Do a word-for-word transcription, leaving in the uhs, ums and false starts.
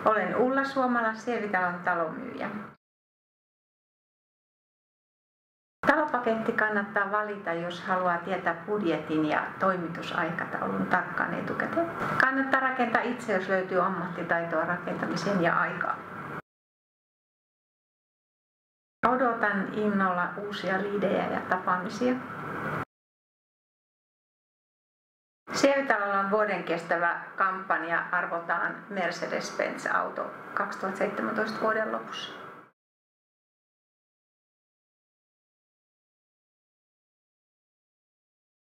Olen Ulla Suomala, Sievitalon talomyyjä. Talopaketti kannattaa valita, jos haluaa tietää budjetin ja toimitusaikataulun tarkkaan etukäteen. Kannattaa rakentaa itse, jos löytyy ammattitaitoa rakentamiseen ja aikaa. Odotan innolla uusia liidejä ja tapaamisia. Sievitalolla on vuoden kestävä kampanja arvotaan Mercedes-Benz-auto kaksituhattaseitsemäntoista vuoden lopussa.